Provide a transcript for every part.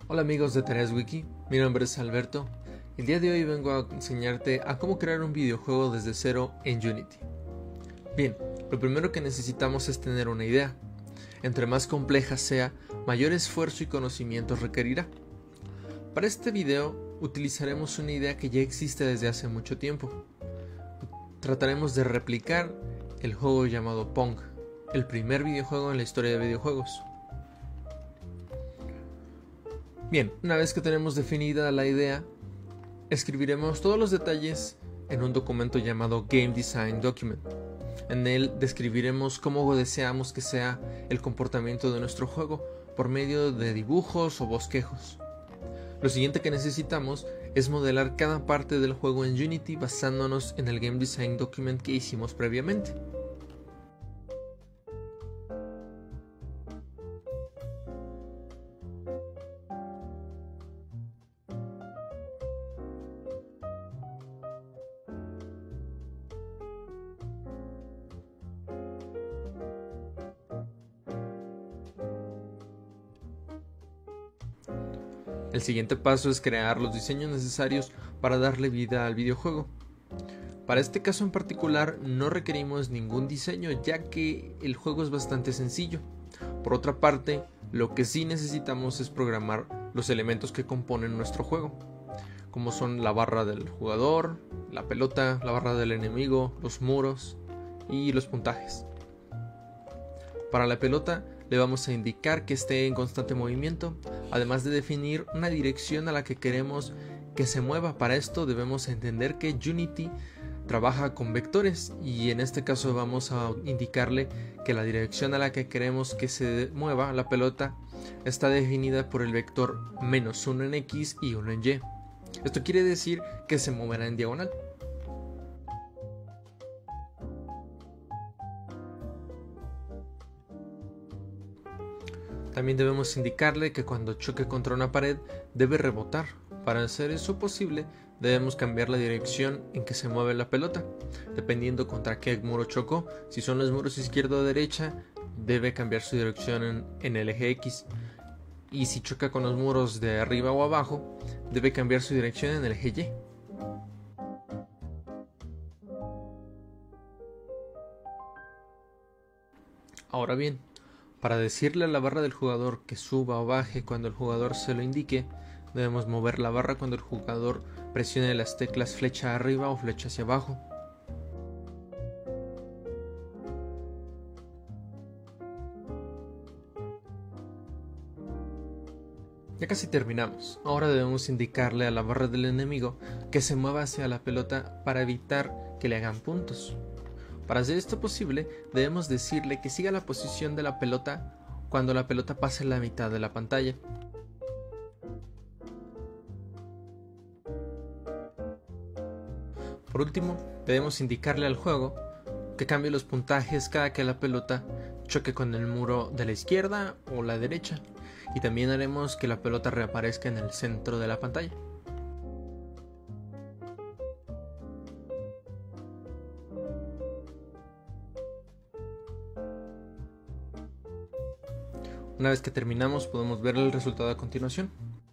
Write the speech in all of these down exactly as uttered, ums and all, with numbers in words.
Hola amigos de Tareas Wiki, mi nombre es Alberto. El día de hoy vengo a enseñarte a cómo crear un videojuego desde cero en Unity. Bien, lo primero que necesitamos es tener una idea. Entre más compleja sea, mayor esfuerzo y conocimiento requerirá. Para este video utilizaremos una idea que ya existe desde hace mucho tiempo. Trataremos de replicar el juego llamado Pong, el primer videojuego en la historia de videojuegos. Bien, una vez que tenemos definida la idea, escribiremos todos los detalles en un documento llamado Game Design Document. En él describiremos cómo deseamos que sea el comportamiento de nuestro juego por medio de dibujos o bosquejos. Lo siguiente que necesitamos es modelar cada parte del juego en Unity basándonos en el Game Design Document que hicimos previamente. El siguiente paso es crear los diseños necesarios para darle vida al videojuego. Para este caso en particular no requerimos ningún diseño, ya que el juego es bastante sencillo. Por otra parte, lo que sí necesitamos es programar los elementos que componen nuestro juego, como son la barra del jugador, la pelota, la barra del enemigo, los muros y los puntajes. Para la pelota le vamos a indicar que esté en constante movimiento, además de definir una dirección a la que queremos que se mueva. Para esto debemos entender que Unity trabaja con vectores y en este caso vamos a indicarle que la dirección a la que queremos que se mueva la pelota está definida por el vector menos uno en X y uno en Y. Esto quiere decir que se moverá en diagonal. También debemos indicarle que cuando choque contra una pared debe rebotar. Para hacer eso posible debemos cambiar la dirección en que se mueve la pelota, dependiendo contra qué muro chocó. Si son los muros izquierda o derecha, debe cambiar su dirección en, en el eje X. Y si choca con los muros de arriba o abajo, debe cambiar su dirección en el eje Y. Ahora bien, para decirle a la barra del jugador que suba o baje cuando el jugador se lo indique, debemos mover la barra cuando el jugador presione las teclas flecha arriba o flecha hacia abajo. Ya casi terminamos. Ahora debemos indicarle a la barra del enemigo que se mueva hacia la pelota para evitar que le hagan puntos. Para hacer esto posible, debemos decirle que siga la posición de la pelota cuando la pelota pase la mitad de la pantalla. Por último, debemos indicarle al juego que cambie los puntajes cada que la pelota choque con el muro de la izquierda o la derecha, y también haremos que la pelota reaparezca en el centro de la pantalla. Una vez que terminamos podemos ver el resultado a continuación.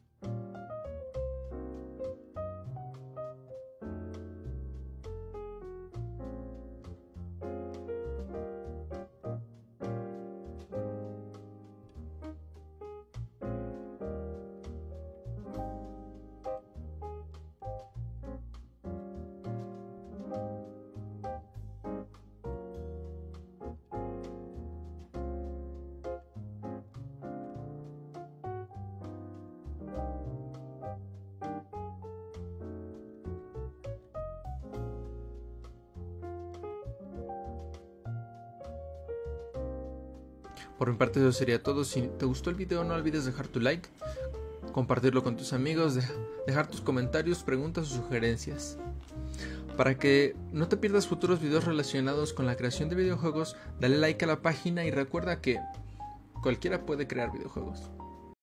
Por mi parte eso sería todo. Si te gustó el video no olvides dejar tu like, compartirlo con tus amigos, dejar tus comentarios, preguntas o sugerencias. Para que no te pierdas futuros videos relacionados con la creación de videojuegos, dale like a la página y recuerda que cualquiera puede crear videojuegos.